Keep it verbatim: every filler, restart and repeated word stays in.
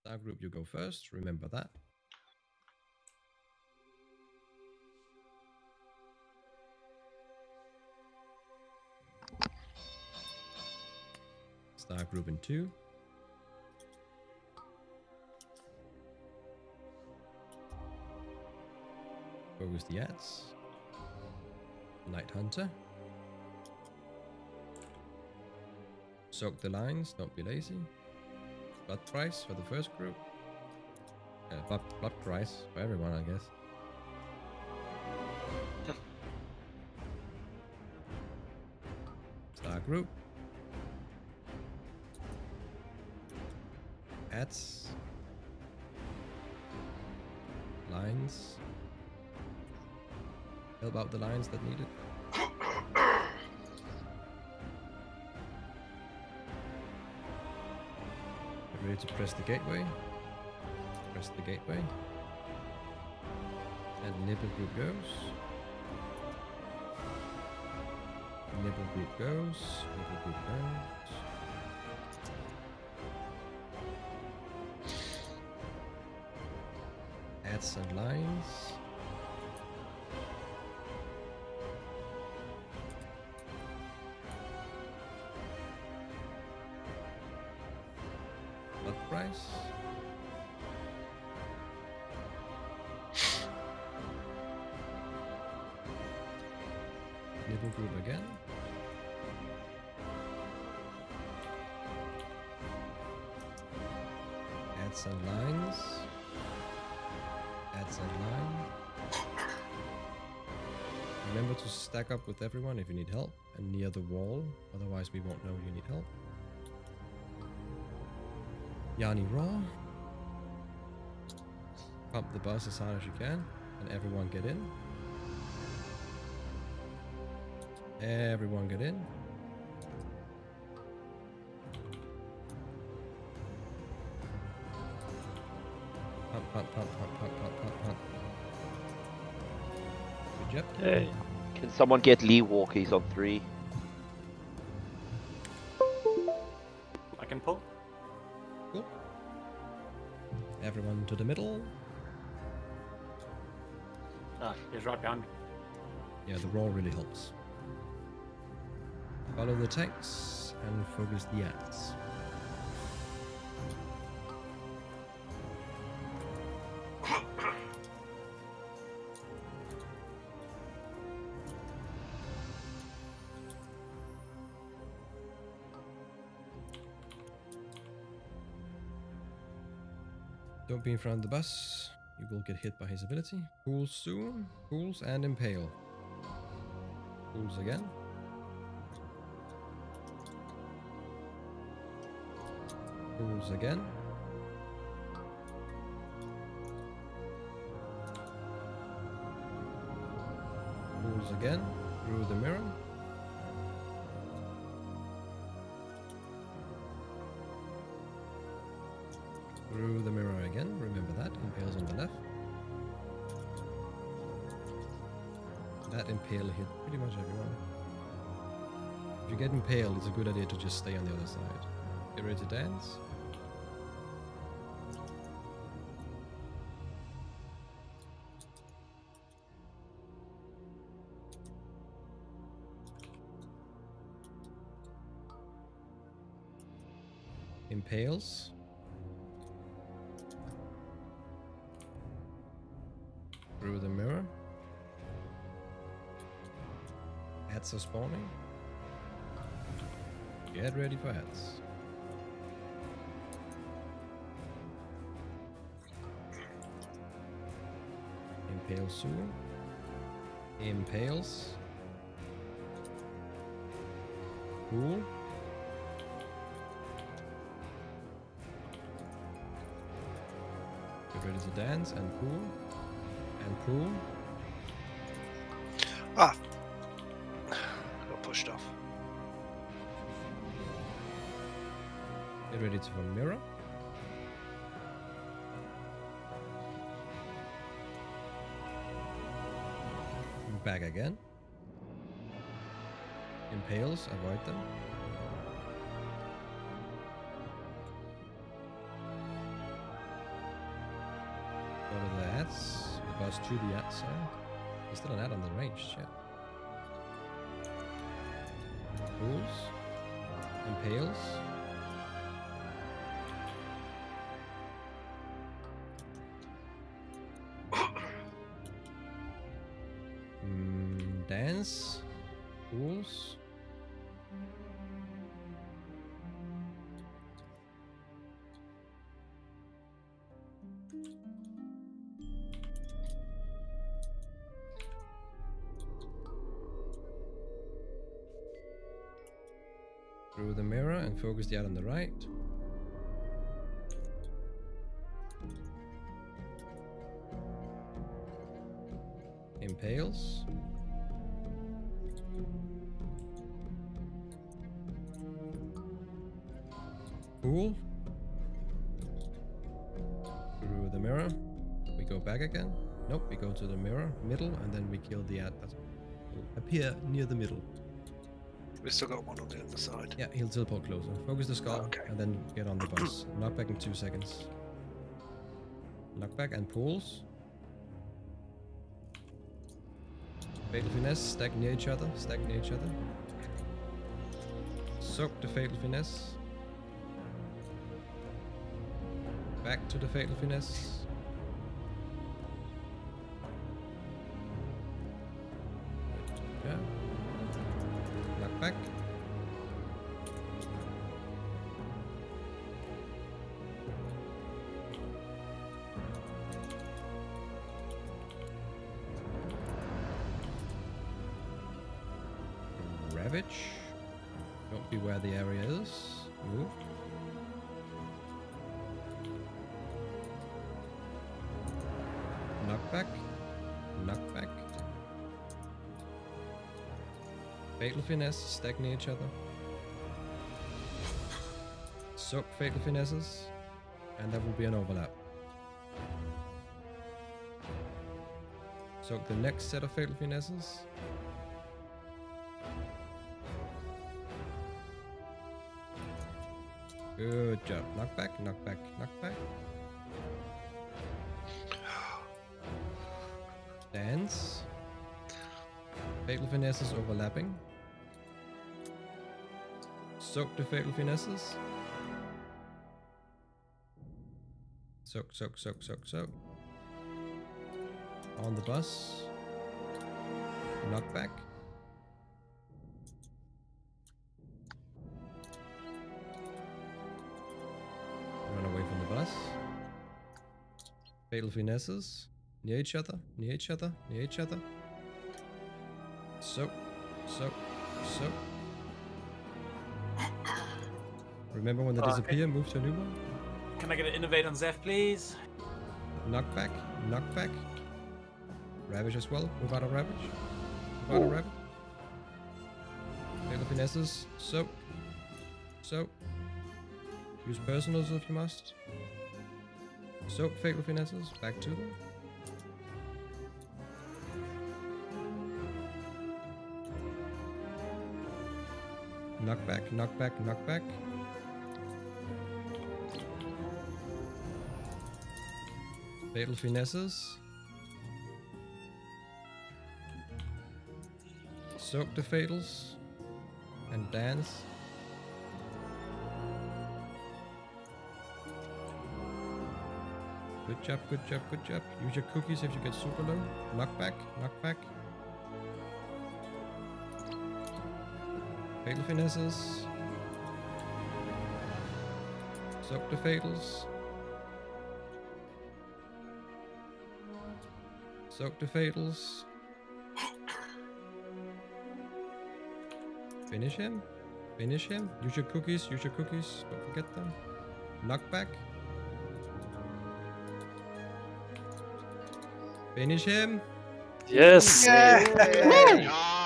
Star group, you go first. Remember that. Star group in two. Focus the ads. Night Hunter. Soak the lines, don't be lazy. Blood price for the first group. Uh, blood, blood price for everyone, I guess. Star group. Ads. Lines. Help out the lines that need it. Get ready to press the gateway. Press the gateway. And nibble group goes. Nibble group goes. Nibble group goes. Ads and lines. Blood price. Nibble group again. Ads and lines. Ads and line. Remember to stack up with everyone if you need help and near the wall, otherwise we won't know you need help. Yanni Raw. Pump the bus as hard as you can and everyone get in. Everyone get in. Pump, pump, pump, pump, pump, pump, pump, pump. Good job. Hey. Can someone get Lee walkies on three? I can pull. Cool. Everyone to the middle. Ah, he's right behind me. Yeah, the roll really helps. Follow the tanks and focus the ads. Don't be in front of the bus. You will get hit by his ability. Pools soon. Pools and impale. Pools again. Pools again. Pools again. Through the mirror. Through the mirror again. Remember that. Impales on the left. That impale hit pretty much everyone. If you get impaled, it's a good idea to just stay on the other side. Get ready to dance. Impales. Through the mirror. Ads are spawning. Get ready for ads. Impale soon. Impales. Cool. Get ready to dance and cool. And cool. Ah! Got pushed off. Get ready to mirror. Back again. Impales, avoid them. ads. Buzz to the ads, sorry. There's still an ad on the range, shit. Pulls. Impales. mm, dance. Pulls. Through the mirror and focus the ad on the right. Impales. Pool. Through the mirror. We go back again. Nope, we go to the mirror, middle, and then we kill the ad that will appear near the middle. We still got one on the other side. Yeah, he'll teleport closer. Focus the skull, Okay. and then get on the bus. Knockback in two seconds. Knockback and pulls. Fatal Finesse, stack near each other, stack near each other. Soak the Fatal Finesse. Back to the Fatal Finesse. Yeah. Knockback. Ravage. Don't be where the area is. Move. Knockback. Knockback. Fatal Finesse, stack near each other. Soak Fatal Finesses, and there will be an overlap. Soak the next set of Fatal Finesses. Good job. Knockback, knockback, knockback. Dance. Fatal Finesses overlapping. Soak the Fatal Finesses. Soak, soak, soak, soak, soak. On the bus. Knockback. Run away from the bus. Fatal Finesses. Near each other, near each other, near each other. Soak, soak, soak. Remember when they Uh, disappear, move to a new one. Can I get an innovate on Zeph, please? Knockback, knockback. Ravage as well. Move out of Ravage. Move out of Ravage. Fatal Finesses. Soak. Soak. Use personals if you must. Soak Fatal Finesses. Back to them. Knockback, knockback, knockback. Fatal Finesses. Soak the Fatals. And dance. Good job, good job, good job. Use your cookies if you get super low. Knockback, knockback. Fatal Finesses. Soak the Fatals. Soak the Fatals. Finish him. Finish him. Use your cookies. Use your cookies. Don't forget them. Knockback. Finish him. Yes! Yeah.